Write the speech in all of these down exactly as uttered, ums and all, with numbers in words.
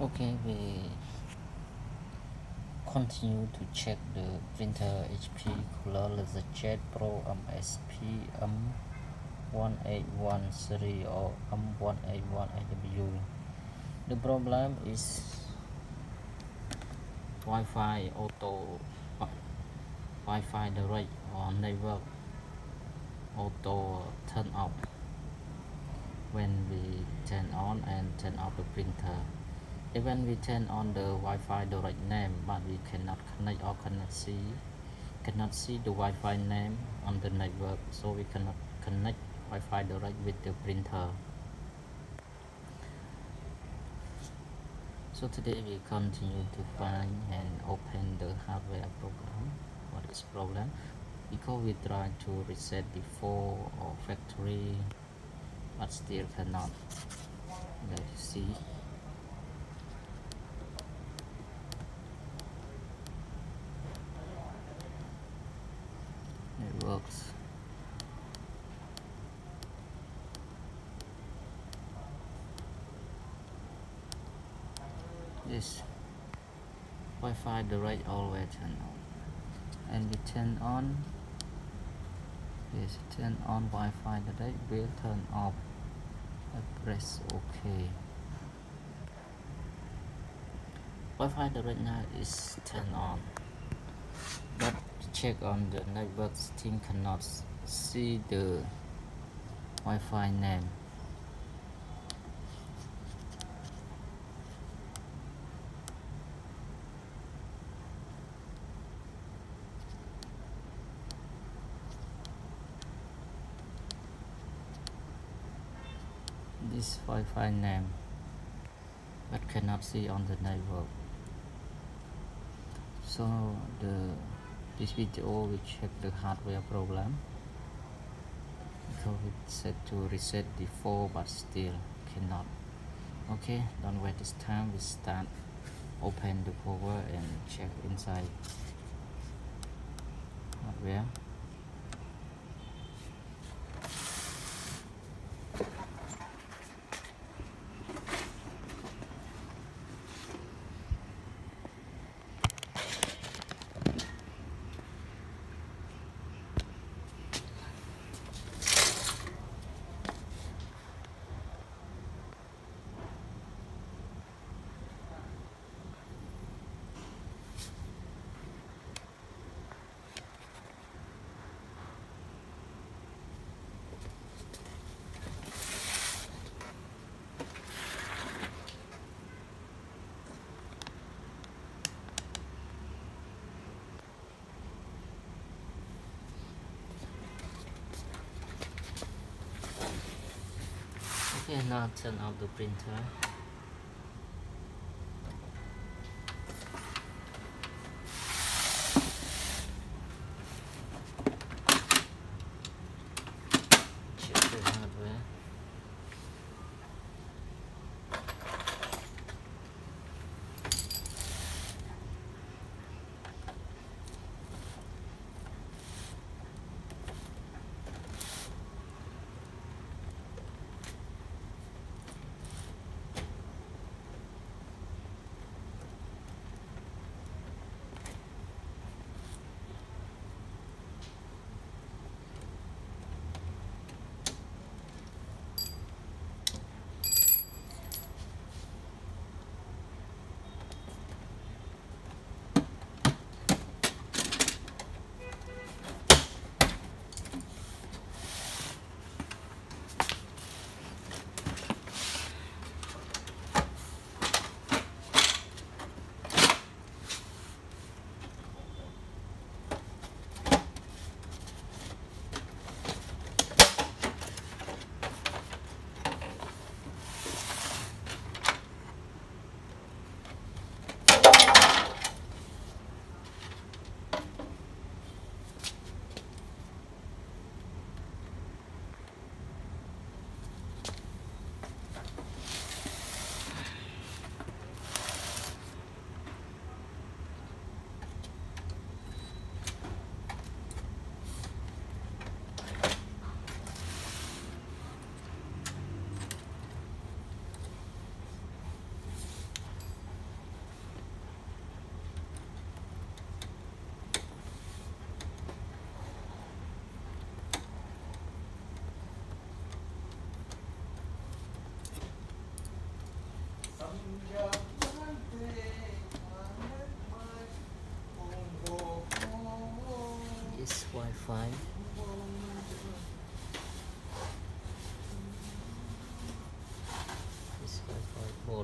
Okay, we continue to check the printer H P Color LaserJet Pro M S P M one eight one series or M one eight one A W. The problem is Wi-Fi auto Wi-Fi direct or network auto turn off when we turn on and turn off the printer. Even we turn on the Wi-Fi direct name, but we cannot connect or cannot see cannot see the Wi-Fi name on the network, so we cannot connect Wi-Fi direct with the printer. So today we continue to find and open the hardware program. What is problem? Because we try to reset before or factory, but still cannot. Let's see. It works. This Wi-Fi direct always turn on, and we turn on. Yes, turn on Wi-Fi direct will turn off. I press OK. Wi-Fi direct now is turned on, but check on the network still cannot see the Wi-Fi name. This Wi-Fi name, but cannot see on the network. So the this video we check the hardware problem, because it's set to reset before but still cannot. Okay, don't waste this time. We start open the cover and check inside hardware. Okay, now turn off the printer. Check the hardware. This Wi-Fi. This Wi-Fi board.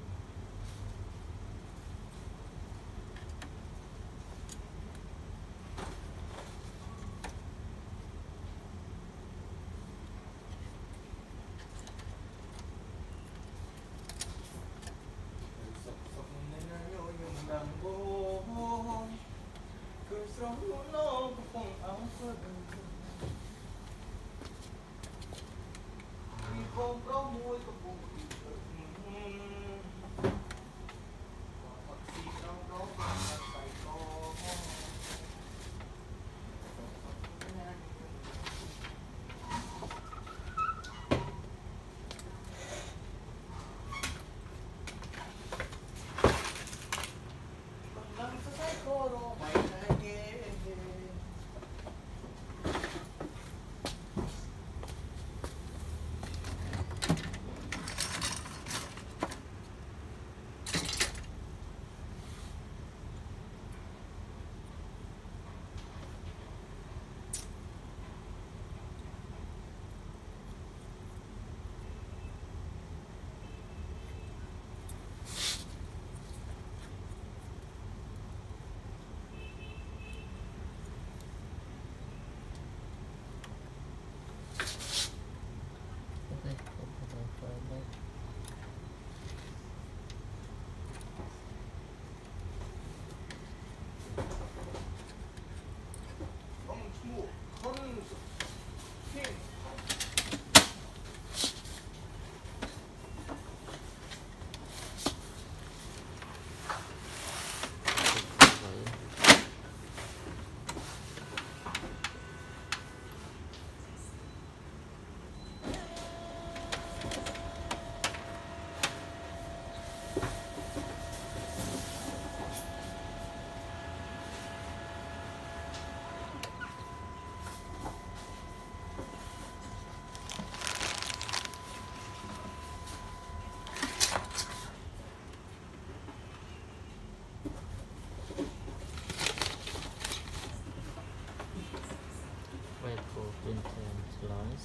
Okay, open the file back. Wait for printer to launch.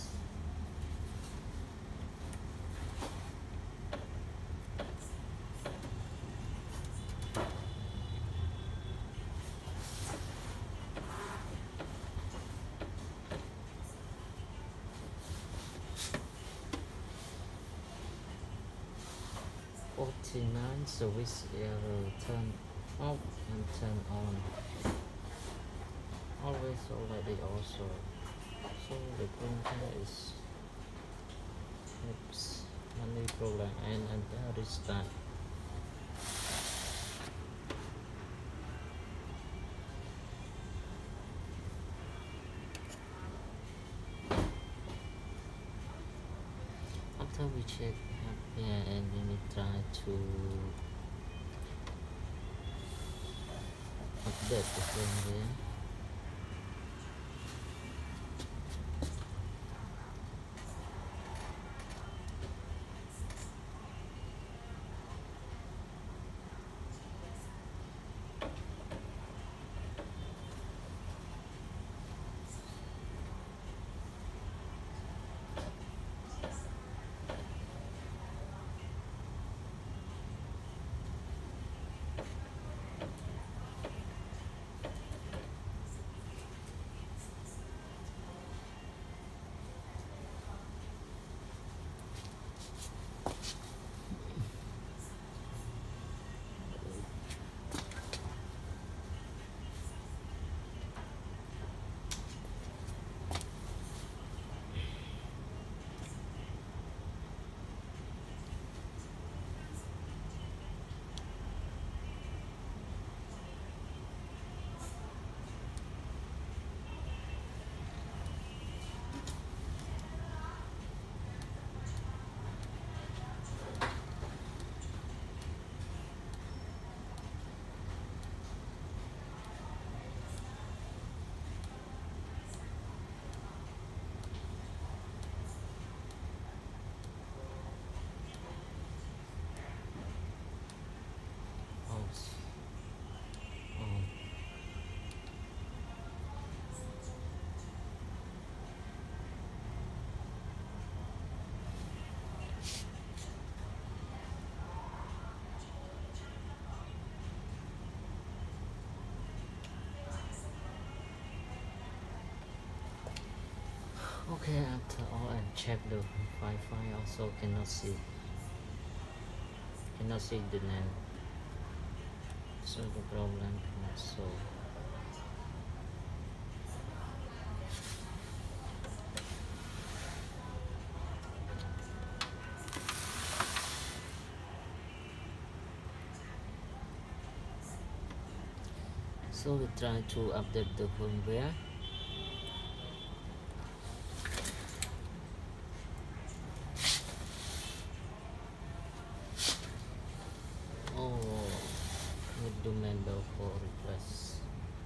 forty-nine switch error, turn off and turn on. Always already also. So the printer is oops only problem and and restart. After we check up here and then we try to update the firmware. Okay, after all and check the Wi-Fi also cannot see cannot see the name, so the problem cannot solve. So we try to update the firmware. Oh, need to menu for request.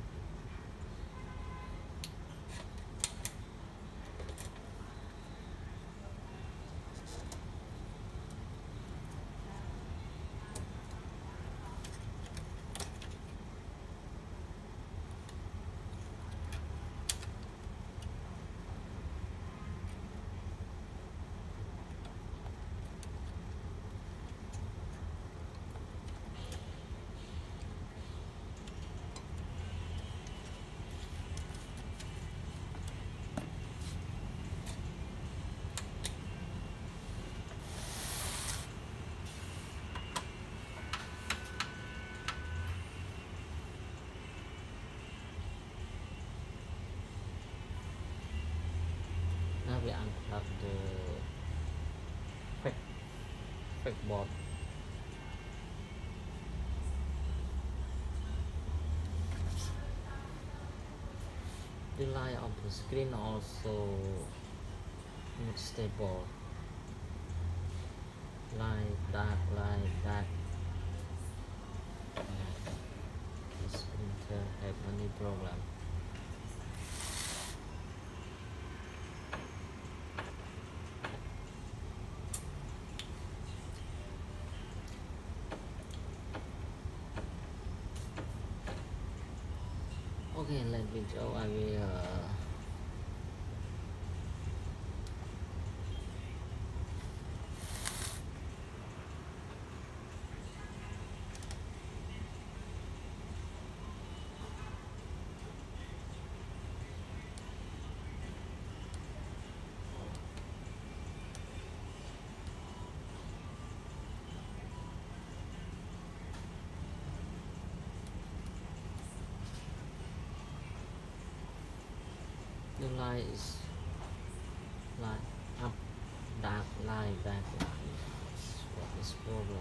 Now we unplug the fake, fake board. The light on the screen also not stable. Light dark, light dark. This printer have many problem. Okay, let me show. I will uh, the light is light up, dark, light, dark, light. What is problem?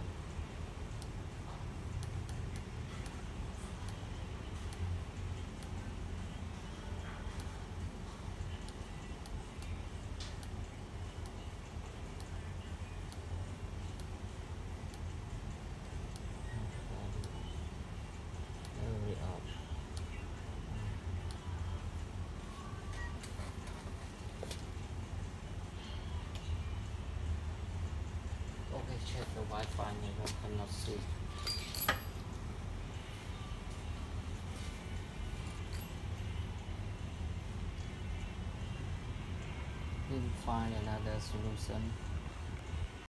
Hurry up. Okay, check the Wi-Fi never cannot see. We'll find another solution.